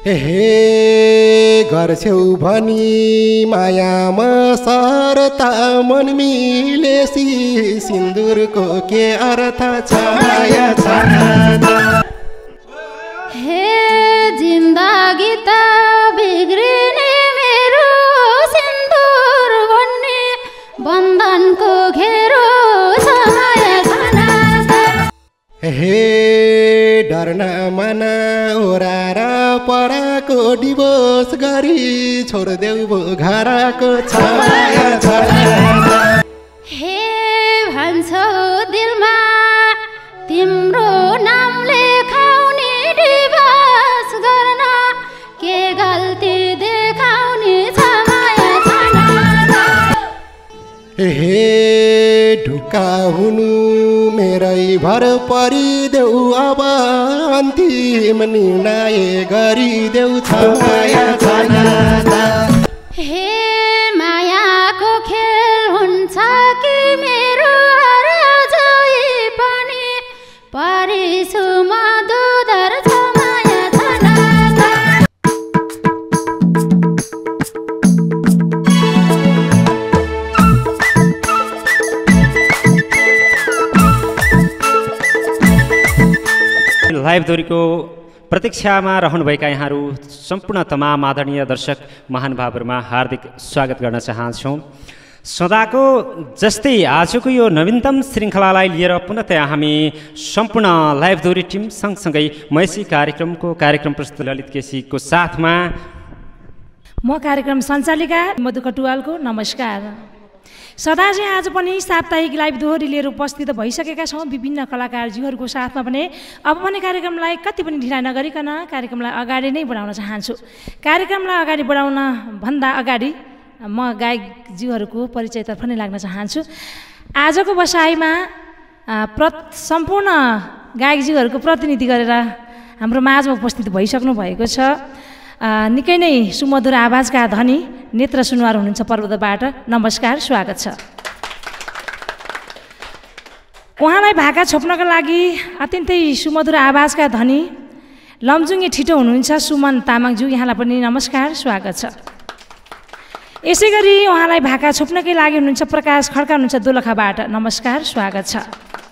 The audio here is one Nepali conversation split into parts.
हे गर्छौ भनी मायामा सरता मन मिलेसी सिन्दुरको के अर्थ छ माया छ हे जिन्दगी त बिग्रिने मेरो सिन्दुर भन्ने बन्धनको घेरो छ माया छ हे डर्न मना ओरार पराको डिभोर्स गरी छोड्देऊ भो घरको छ माया छ हे भन्छौ दिलमा तिम्रो नाम लेखाउने डिभोर्स गर्न के गल्ती देखाउने छ माया छ हे ढुक्का हुनु मेरै भर परिदेऊ अब अन्तिम निर्णय गरिदेऊ छ माया छ हे मायाको खेल हुन्छ कि मेरो अझै पनि परिसु म दुधर छ माया छ लाइभ दोहोरीको प्रतीक्षामा रहनुभएका यहाँहरू सम्पूर्ण तमाम आदरणीय दर्शक महानुभावहरूमा हार्दिक स्वागत गर्न चाहन्छौँ। सदाको जस्तै आजको यो नवीनतम श्रृङ्खलालाई लिएर पुनः हामी सम्पूर्ण लाइभ दोहोरी टिम सँगसँगै मैसी कार्यक्रमको कार्यक्रम प्रस्तुत ललित केसीको साथमा म कार्यक्रम सञ्चालिका मधु कटुवालको नमस्कार। सदा चाहिँ आज पनि साप्ताहिक लाइभ दोहोरी लिएर उपस्थित भइसकेका छौँ विभिन्न कलाकारजीहरूको साथमा पनि। अब पनि कार्यक्रमलाई कति पनि ढिला नगरिकन कार्यक्रमलाई अगाडि नै बढाउन चाहन्छु। कार्यक्रमलाई अगाडि बढाउन भन्दा अगाडि म गायकजीहरूको परिचयतर्फ नै लाग्न चाहन्छु। आजको बसाइमा सम्पूर्ण गायकजीहरूको प्रतिनिधि गरेर हाम्रो माझमा उपस्थित भइसक्नु भएको छ। निकै नै सुमधुर आवाजका धनी नेत्र सुनवार हुनुहुन्छ पर्वतबाट। नमस्कार, स्वागत छ। उहाँलाई भाका छोप्नका लागि अत्यन्तै सुमधुर आवाजका धनी लमजुङे ठिटो हुनुहुन्छ सुमन तामाङज्यू, यहाँलाई पनि नमस्कार, स्वागत छ। यसै गरी उहाँलाई भाका छोप्नकै लागि हुनुहुन्छ प्रकाश खड्का हुनुहुन्छ दोलखाबाट। नमस्कार, स्वागत छ।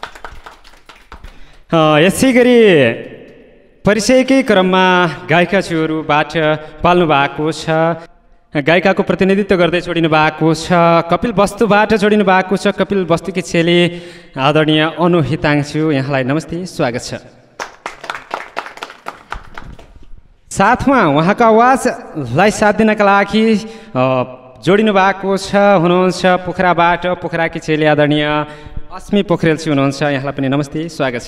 यसै गरी परिचयकै क्रममा गायिकाज्यूहरूबाट पाल्नु भएको छ। गायिकाको प्रतिनिधित्व गर्दै जोडिनु भएको छ कपिल वस्तुबाट जोडिनु भएको छ कपिल वस्तुकी चेली आदरणीय अनु हिताङज्यू, यहाँलाई नमस्ते, स्वागत छ। साथमा उहाँको आवाजलाई साथ दिनका लागि जोडिनु भएको छ हुनुहुन्छ पोखराबाट पोखराकी चेली आदरणीय अस्मी पोखरेलजी हुनुहुन्छ, यहाँलाई पनि नमस्ते, स्वागत छ।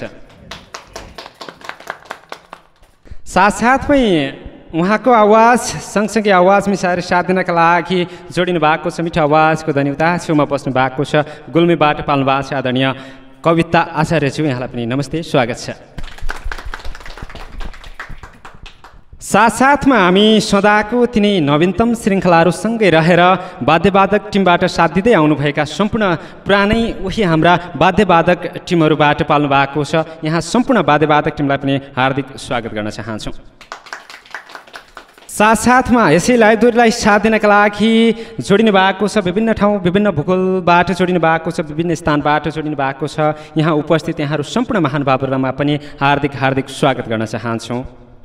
साथसाथमै उहाँको आवाज सँगसँगै आवाज मिसाएर साथ दिनका लागि जोडिनु भएको छ मिठो आवाजको धनी उता छेउमा बस्नु भएको छ गुल्मीबाट पाल्नु भएको छ आदरणीय कविता आचार्यज्यू, यहाँलाई पनि नमस्ते, स्वागत छ। साथसाथमा हामी सदाको तिनै नवीनतम श्रृङ्खलाहरूसँगै रहेर वाद्यवादक टिमबाट साथ दिँदै आउनुभएका सम्पूर्ण पुरानै उही हाम्रा वाद्यवादक टिमहरूबाट पाल्नु भएको छ। यहाँ सम्पूर्ण वाद्यवादक टिमलाई पनि हार्दिक स्वागत गर्न चाहन्छौँ। साथसाथमा यसै लाइभ दोहोरीलाई साथ दिनका लागि जोडिनु भएको छ विभिन्न ठाउँ विभिन्न भूगोलबाट जोडिनु भएको छ विभिन्न स्थानबाट जोडिनु भएको छ। यहाँ उपस्थित यहाँहरू सम्पूर्ण महानुभावहरूमा पनि हार्दिक स्वागत गर्न चाहन्छौँ।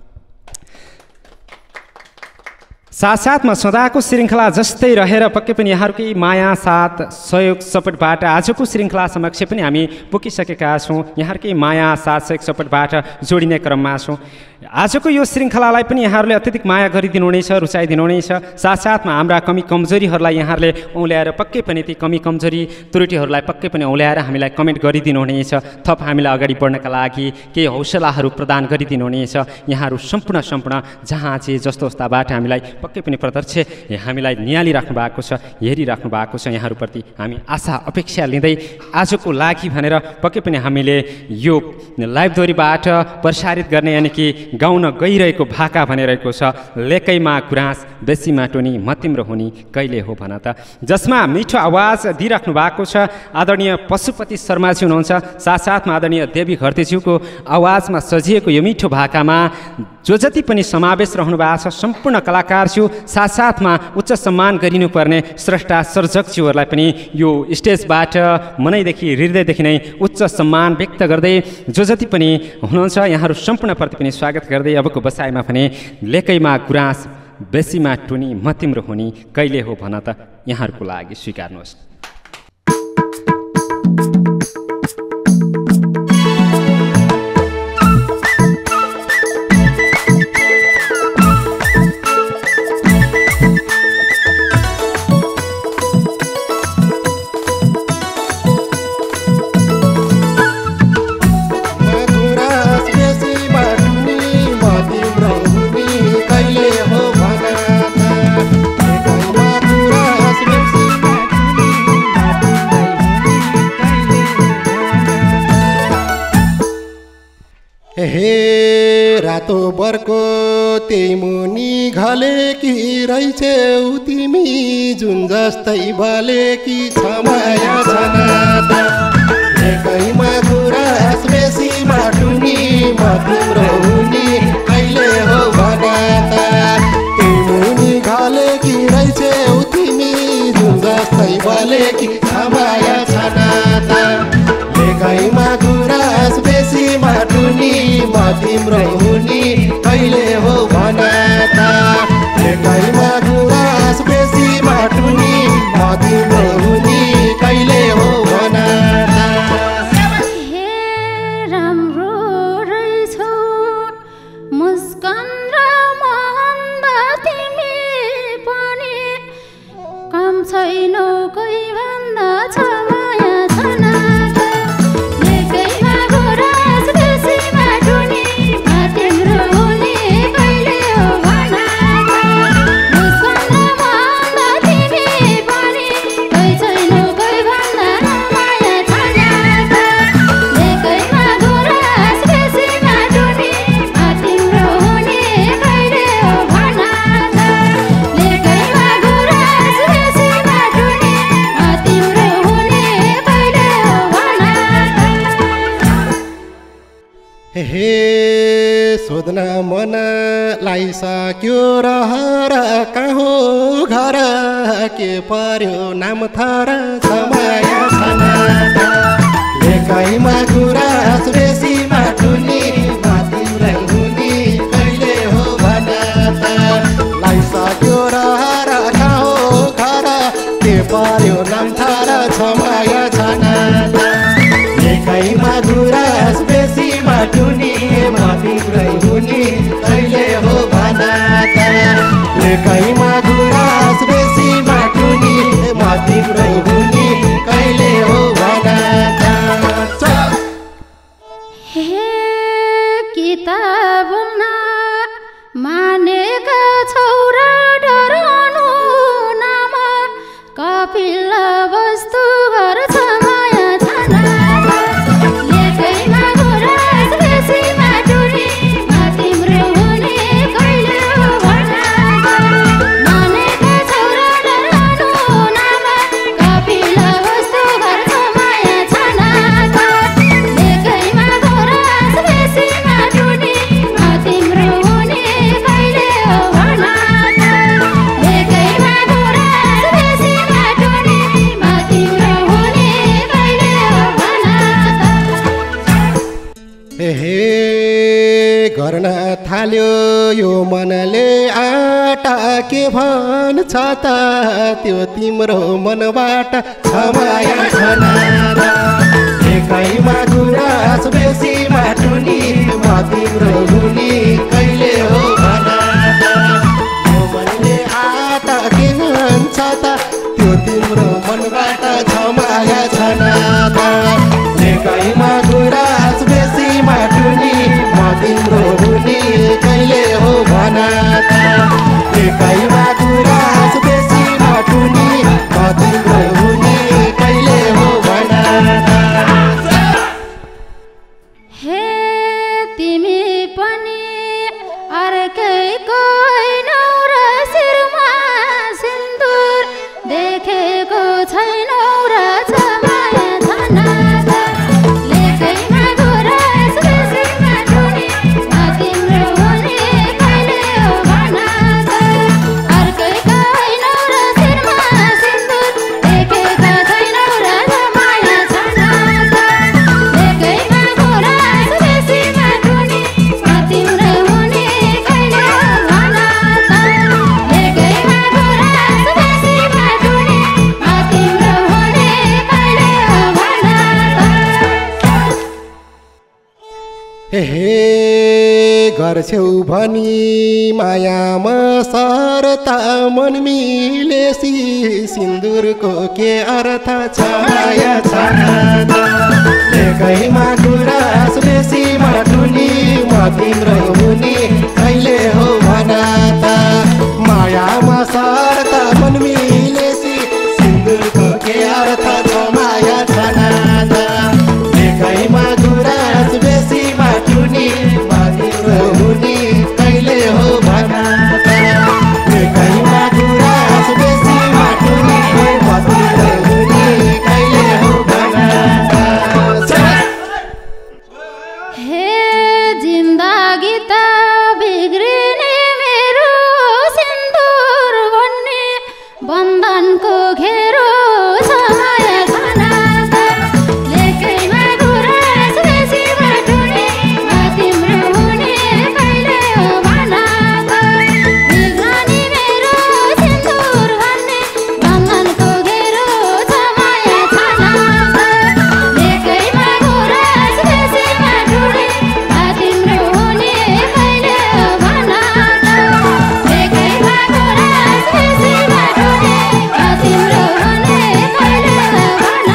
साथसाथमा सदाको श्रृङ्खला जस्तै रहेर पक्कै पनि यहाँहरूकै माया साथ सहयोग सपोर्टबाट आजको श्रृङ्खला समक्ष पनि हामी पुगिसकेका छौँ। यहाँहरूकै माया साथ सहयोग सपोर्टबाट जोडिने क्रममा छौँ। आजको यो श्रृङ्खलालाई पनि यहाँहरूले अत्यधिक माया गरिदिनु हुनेछ, रुचाइदिनु हुनेछ। साथसाथमा हाम्रा कमी कमजोरीहरूलाई यहाँहरूले औल्याएर पक्कै पनि ती कमी कमजोरी त्रुटिहरूलाई पक्कै पनि औल्याएर हामीलाई कमेन्ट गरिदिनु हुनेछ। थप हामीलाई अगाडि बढ्नका लागि केही हौसलाहरू प्रदान गरिदिनु हुनेछ। यहाँहरू सम्पूर्ण जहाँ चाहिँ जस्तो अवस्थाबाट हामीलाई पक्कै पनि प्रत्यक्ष हामीलाई निहालिराख्नु भएको छ, हेरिराख्नु भएको छ। यहाँहरूप्रति हामी आशा अपेक्षा लिँदै आजको लागि भनेर पक्कै पनि हामीले यो लाइभ दोहोरीबाट प्रसारित गर्ने यानि कि गाउन गइरहेको भाका भनिरहेको छ लेकैमा गुराँस बेसीमा टोनी म तिम्रो हुने कहिले हो भन त, जसमा मिठो आवाज दिइराख्नु भएको छ आदरणीय पशुपति शर्माजी हुनुहुन्छ। साथसाथमा आदरणीय देवी घरतीज्यूको आवाजमा सजिएको यो मिठो भाकामा जो जति पनि समावेश रहनु भएको छ सम्पूर्ण कलाकारज्यू साथसाथमा उच्च सम्मान गरिनुपर्ने स्रष्टा सर्जकज्यूहरूलाई पनि यो स्टेजबाट मनैदेखि हृदयदेखि नै उच्च सम्मान व्यक्त गर्दै जो जति पनि हुनुहुन्छ यहाँहरू सम्पूर्णप्रति पनि स्वागत गर्दै अबको बसाइमा भने लेकैमा गुराँस बेसीमा टुनी म तिम्रो हुनी कहिले हो भन त यहाँहरूको लागि स्वीकार्नुहोस्। हे रातो बर्को त्यही मुनि घलेकी रहेछौ तिमी जुन जस्तै भलेकी छ माया छनाता एकैमा गुराँस बेसीमा टुनी म तिम्रो हुनी कहिले हो भनाता त्यही मुनि घलेकी रहेछौ तिमी जुन जस्तै भलेकी छ माया छनाता एकैमा गुराँस बेसीमा टुनी म तिम्रो हुनी कहिले हो भनाता एकैमा गुराँस बेसीमा टुनी म तिम्रो हुनी कहिले हो भनाता। हे राम्रो रहेछौ मुस्कान र महँगा तिमी पनि काम छैनौ कोही भन्दा छ माया छनाता लेकैमा गुराँस बेसीमा टुनी म तिम्रो हुनी कहिले हो भनाता मुस्कान र महँगा तिमी पनि कोही छैनौ कोही भन्दा माया छनाता लेकैमा गुराँस बेसीमा टुनी म तिम्रो हुनी कहिले हो भनाता लेकैमा गुराँस बेसीमा टुनी म तिम्रो हुनी कहिले हो भनाता। हे सोध्न मन लाइसक्यो रहर कहाँ हो घर के पर्यो नाम थर छ माया छनाता लेकैमा गुराँस बेसीमा टुनी म तिम्रो हुनी कहिले हो भनाता लाइसक्यो रहर कहाँ हो घर के पर्यो नाम थर छ माया छनाता लेकैमा गुराँस बेसीमा टुनी म तिम्रो हुनी कहिले हो भनाता लेकैमा गुराँस बेसीमा टुनी म तिम्रो हुनी कहिले हो भनाता। हे किताब मानेका छौरा डराउनु नाम कपिल वस्तु घर छ माया छनाता लेकैमा गुराँस बेसीमा टुनी म तिम्रो हुनी कहिले हो भनाता मानेका छौरा डराउनु नाम कपिल वस्तु घर छ माया छनाता लेकैमा गुराँस बेसीमा टुनी म तिम्रो हुनी कहिले हो भनाता लेकैमा गुराँस बेसीमा टुनी म तिम्रो हुनी कहिले हो भनाता। हे गर्न थाल्यो यो मनले आटा के भन्छ त त्यो तिम्रो मनबाट छ माया छनाता एकैमा गुराँस बेसीमा टुनी म तिम्रो हुनी कहिले हो भनाता यो मनले आटा के भन्छ त त्यो तिम्रो मनबाट छ माया छनाता एकैमा गुराँस बेसीमा टुनी म तिम्रो हुनी कहिले हो भनाता एकैमा गुराँस बेसीमा टुनी म तिम्रो हुनी कहिले हो भनाता। हे तिमी पनि अर्कैको हैनौ र शिरमा सिन्दुर देखेको छैनौ र छ माया छनाता लेकैमा गुराँस बेसीमा टुनी म तिम्रो हुनी हे गर्छौ भनी मायामा सरता मन मिलेसी सिन्दुरको के अर्थ छ माया छ लेकैमा गुराँस बेसी माटुनी म तिम्रो हुनी कहिले हो भना त मायामा सरता मन मिलेसी सिन्दुरको के अर्थ छ माया छ लेकैमा गुराँस बेसी माटुनी म तिम्रो हुनी कहिले हो भना लेकैमा गुराँस बेसी माटुनी म तिम्रो हुनी कहिले हो भना हे जिन्दगी त बिग्रिने मेरो सिन्दुर भन्ने बन्धनको घेरो छ माया छना लेकैमा गुराँस बेसी माटुनी म तिम्रो हुने कहिले हो भना बिग्रने मेरो सिन्दुर भन्ने बन्धनको घेरो छ माया छना लेकैमा गुराँस बेसी माटुनी म तिम्रो हुने कहिले हो भना लेकैमा गुराँस बेसी माटुनी म तिम्रो हुने कहिले हो भना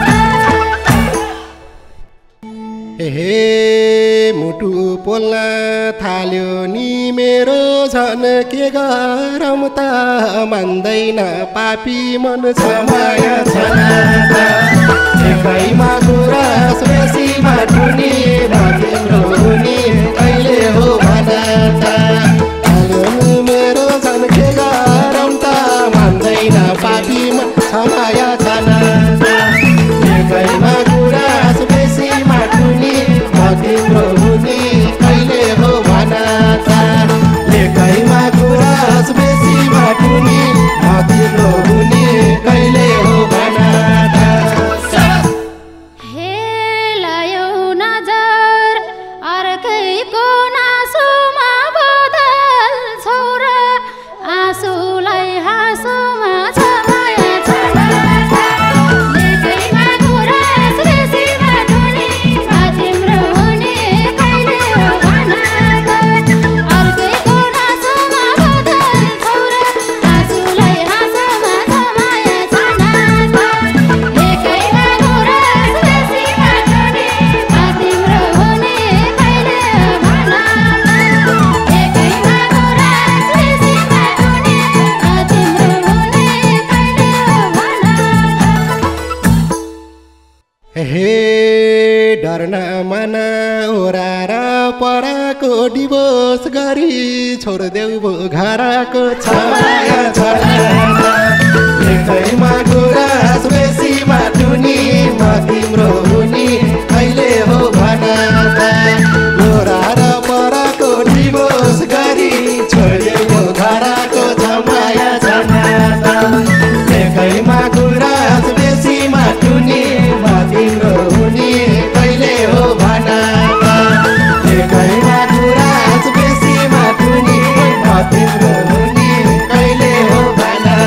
हे मुटु पोल्न थाल्यो नि मेरो झन् के गरम त मान्दैन पापी मन छ माया छ लेकैमा गुराँस बेसी माटुनी म तिम्रो हुनी कहिले हो भना थाल्यो नि मेरो झन् के गरम त मान्दैन पापी मन छ माया छ लेकैमा गुराँस बेसी माटुनी म तिम्रो हुनी कहिले हो भना लेकैमा गुराँस बेसी माटुनी म तिम्रो हुनी कहिले हो भना हे लायौ नजर अर्कैको नासोमा बदल छौरा आँसुलाई हाँसोमा छ माया छ लेकैमा गुराँस बेसी माटुनी म तिम्रो हुने कहिले हो भना अर्कैको नासोमा बदल छौरा आँसुलाई हाँसोमा छ माया छ लेकैमा गुराँस बेसी माटुनी म तिम्रो हुने कहिले हो भना लेकैमा गुराँस बेसी माटुनी म तिम्रो हुने कहिले हो भना हे डर नमाना ओरार पराको डिभोर्स गरी छोडिदेऊ भो घरको छ माया छ लेकैमा गुराँस बेसी माटुनी म तिम्रो हुनी कहिले हो भना ओरार पराको डिभोर्स गरी छोडिदेऊ भो घरको छ माया छ लेकैमा गुराँस बेसी माटुनी म तिम्रो हुनी कहिले हो भना लेकैमा गुराँस बेसी माटुनी म तिम्रो हुनी कहिले हो भना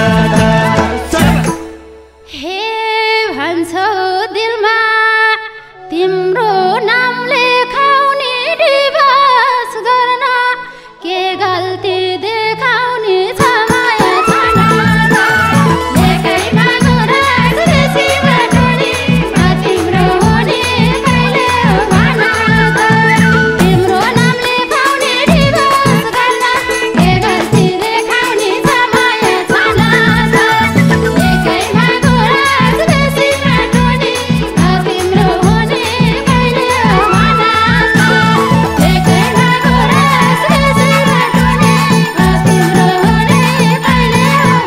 हे भन्छौ दिलमा तिम्रो नाम लेखाउने डिभोर्स गर्न के गल्ती देखाउने छ माया छ लेकैमा गुराँस बेसी माटुनी म तिम्रो हुने कहिले हो भना तिम्रो नाम लेखाउने डिभोर्स गर्न के गल्ती देखाउने छ माया छ लेकैमा गुराँस बेसी माटुनी म तिम्रो हुने कहिले हो भना लेकैमा गुराँस बेसी माटुनी म तिम्रो हुने कहिले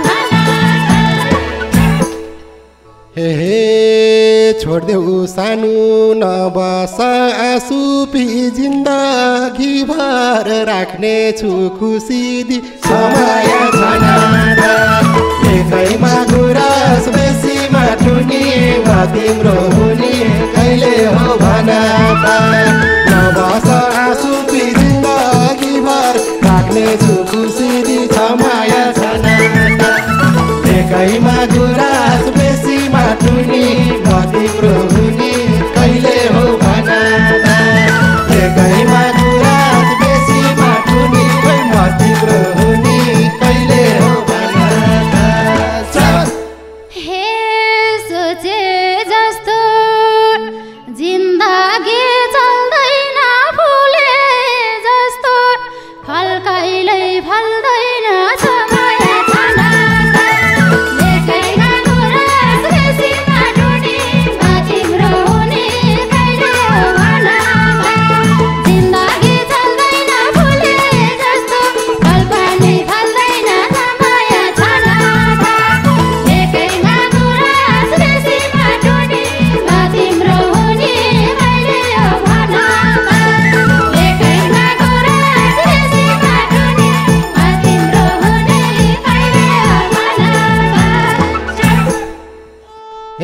हो भना हे छोडिदेऊ सानो नबस आँसु पी जिन्दगी भर राख्ने छु खुसी दि माया छ लेकैमा गुराँस बेसी माटुनी म तिम्रो हुनी कहिले हो भना नबस आँसु पी जिन्दगी भर राख्ने छु खुसी दि माया छ लेकैमा गुराँस बेसी माटुनी म तिम्रो हुनी कहिले हो भना लेकैमा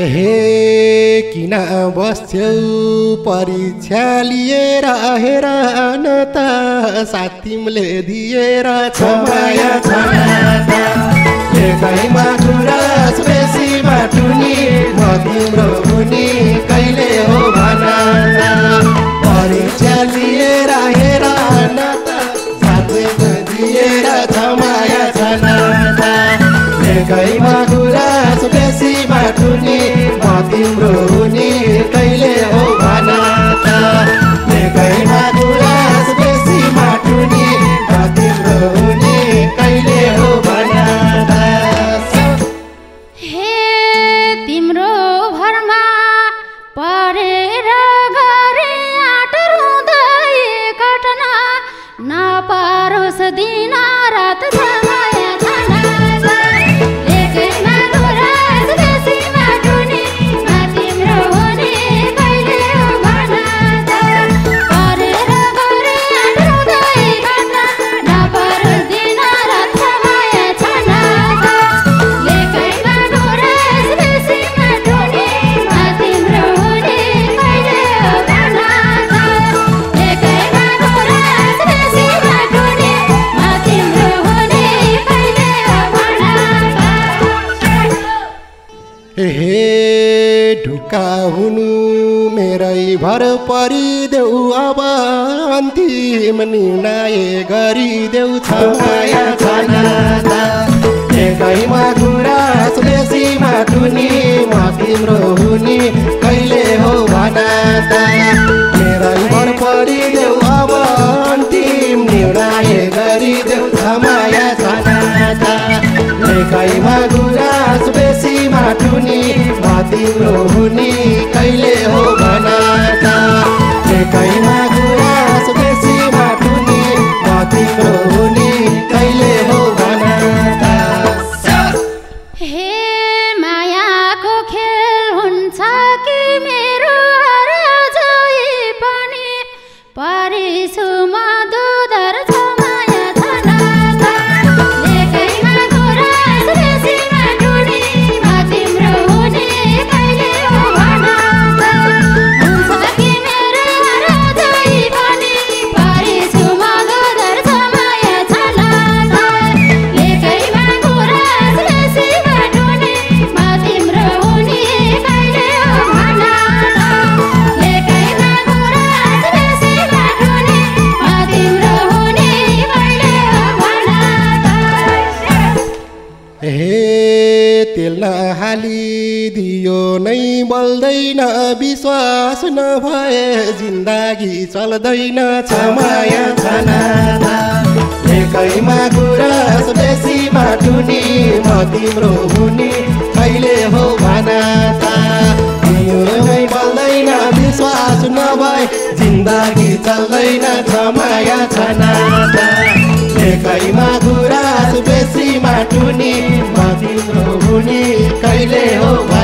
हे किन बस्छौ परीक्षा लिएर हेर न त साथ तिमीले दिएर छ माया छ नाता लेखैमा गुराँस बेसी बाटुनी म तिम्रो हुने कहिले हो भन परीक्षा लिएर हेर न त साथ दिएर छ माया छ नाता लेखैमा गुराँस बेसी बाटुनी म तिम्रो हुने कहिले हो भन लेखैमा गुराँस बेसी बाटुनी म तिम्रो हुने कहिले हो भन हे तिम्रो भरमा परेर गरे आट रुँदै कटना नपारोस् दिन रात छमाया छना लेखैमा गुराँस बेसी बाटुनी म तिम्रो हुने कहिले हो भन परेर गरे आट रुँदै कटना नपारोस् दिन रात छमाया छना लेखैमा गुराँस बेसी बाटुनी म तिम्रो हुने कहिले हो भन लेखैमा गुराँस बेसी बाटुनी म तिम्रो हुने कहिले हो भन हे ढुक्का हुनु मेरै भर परिदेऊ अब अन्तिम निर्णय गरिदेऊ छ माया छ नाता लेखैमा गुराँस बेसी बाटुनी म तिम्रो हुने कहिले हो भन मेरै भर परिदेऊ अब अन्तिम निर्णय गरिदेऊ छ माया छ नाता लेखैमा गुराँस बेसी बाटुनी म तिम्रो हुने कहिले हो भन लेखैमा गुराँस बेसी बाटुनी म तिम्रो हुने कहिले हो भन हे मायाको खेल हुन्छ कि मेरो हर अझै पनि परिछु म दुधर छ माया छ नाता लेखैमा गुराँस बेसी बाटुनी म तिम्रो हुने कहिले हो भन हुन्छ कि मेरो हर अझै पनि परिछु म दुधर छ माया छ नाता लेखैमा गुराँस बेसी बाटुनी म तिम्रो हुने कहिले हो भन लेखैमा गुराँस बेसी बाटुनी म तिम्रो हुने कहिले हो भन हे तेल नहालिदियो नै बल्दैन विश्वास नभए जिन्दगी चल्दैन छ माया छ नाता लेखैमा गुराँस बेसी बाटुनी म तिम्रो हुने कहिले हो भन दियो नै बल्दैन विश्वास नभए जिन्दगी चल्दैन छ माया छ नाता लेखैमा गुराँस बेसी बाटुनी म तिम्रो हुने कहिले हो